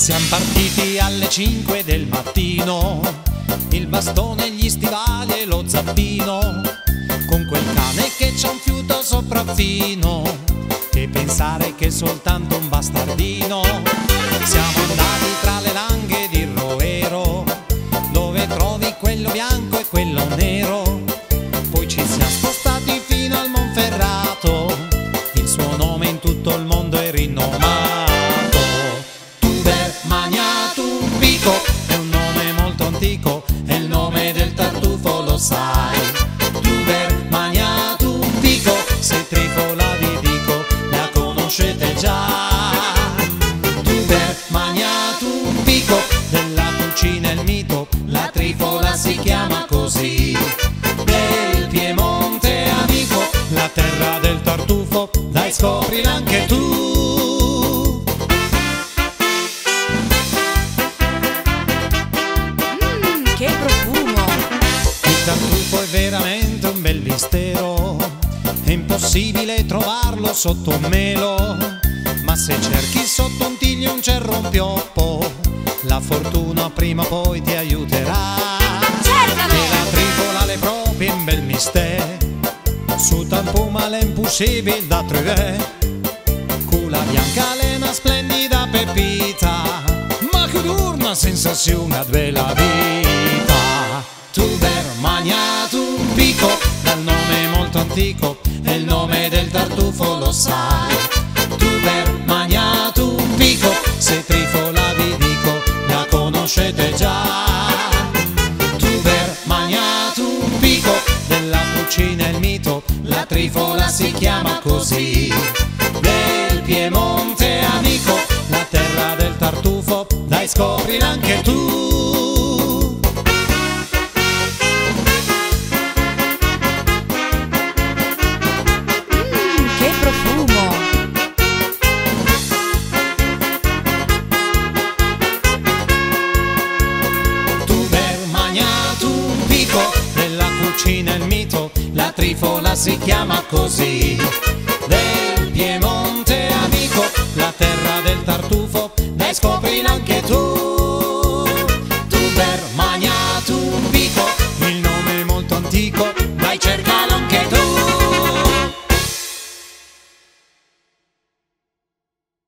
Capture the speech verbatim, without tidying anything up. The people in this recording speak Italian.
Siamo partiti alle cinque del mattino, il bastone, gli stivali e lo zappino, con quel cane che c'ha un fiuto sopraffino, che pensare che è soltanto un bastardino. Siamo andati tra le langhe di Roero, dove trovi quello bianco e quello nero. Poi ci siamo spostati fino al Monferrato, il suo nome in tutto il mondo è rinomato. Tuber Magnatum Pico è un nome molto antico, è il nome del tartufo, lo sai. Tuber Magnatum Pico, se Trifola vi dico, la conoscete già. Tuber Magnatum Pico, della cucina è il mito, la Trifola si chiama così. Del Piemonte amico, la terra del tartufo, dai scoprila anche tu. Che profumo! Il tartufo è veramente un bel mistero, è impossibile trovarlo sotto un melo, ma se cerchi sotto un tiglio un cerro, un pioppo, la fortuna prima o poi ti aiuterà. Cercalo! E la Trifola è proprio un bel mistero, su tampuma è impossibile da trovare, con la bianca è una splendida pepita, ma che una sensazione a bella vita. Tuber Magnatum Pico, dal nome molto antico, è il nome del tartufo, lo sai. Tuber Magnatum Pico, se Trifola vi dico, la conoscete già. Tuber Magnatum Pico, della cucina è il mito, la Trifola si chiama così. Del Piemonte amico, la terra del tartufo, dai scoprila anche tu. Che profumo! Tuber Magnatum Pico, della cucina è il mito, la Trifola si chiama così. Del Piemonte amico, la terra del tartufo, dai scoprila anche tu.